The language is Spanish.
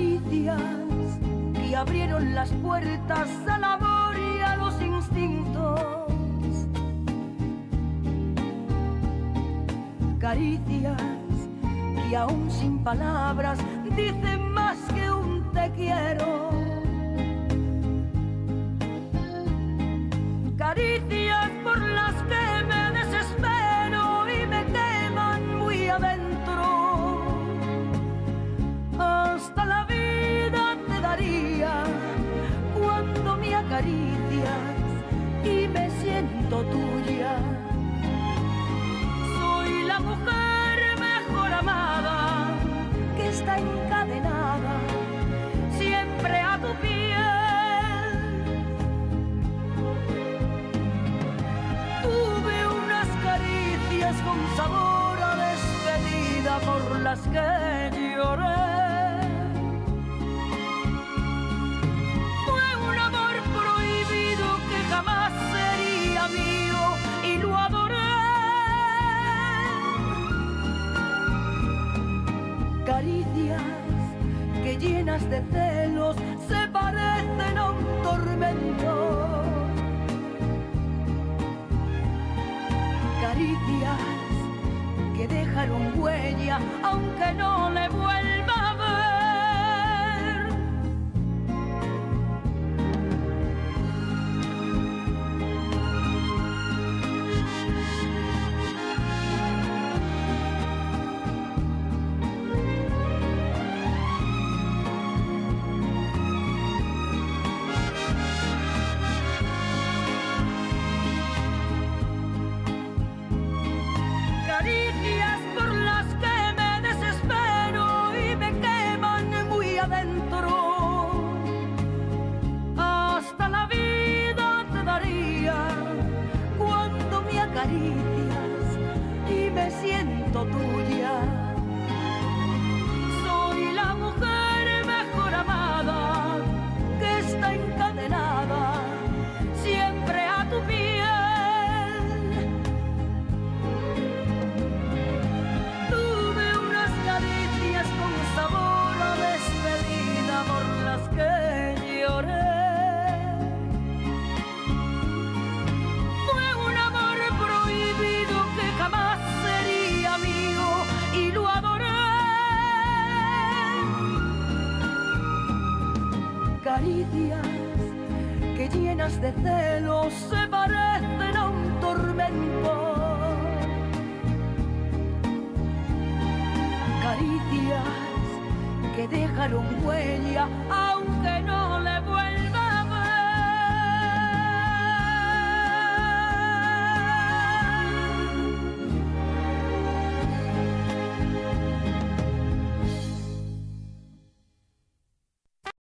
caricias que abrieron las puertas al amor y a los instintos, caricias que aún sin palabras dicen más que un te quiero, caricias por las que me desespero y me queman muy adentro. Hasta la vida te daría cuando me acaricias y me siento tuya. Soy la mujer mejor amada que está encadenada siempre a tu piel. Tuve unas caricias con sabor a despedida por las que lloré. Jamás sería mío y lo adoré. Caricias que llenas de celos se parecen a un tormento, caricias que dejaron huella aunque no le vuelva a ver. Caricias por las que me desespero y me queman muy adentro. Hasta la vida te daría cuando me acaricias y me siento tuya. Soy la mujer mejor amada que está encadenada siempre a tu piel. Sabor a despedida por las que lloré. Fue un amor prohibido que jamás sería mío y lo adoré. Caricias que llenas de celos se parecen a un tormento, caricias que dejaron huella aunque no